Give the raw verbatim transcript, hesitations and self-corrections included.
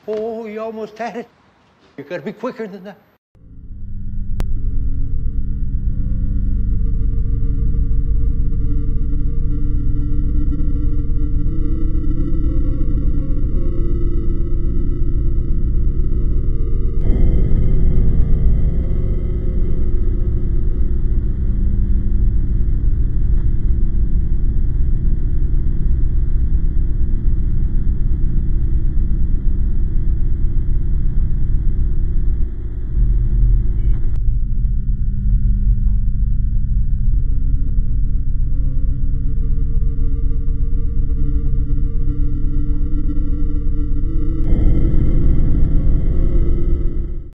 Oh, you almost had it. You gotta be quicker than that.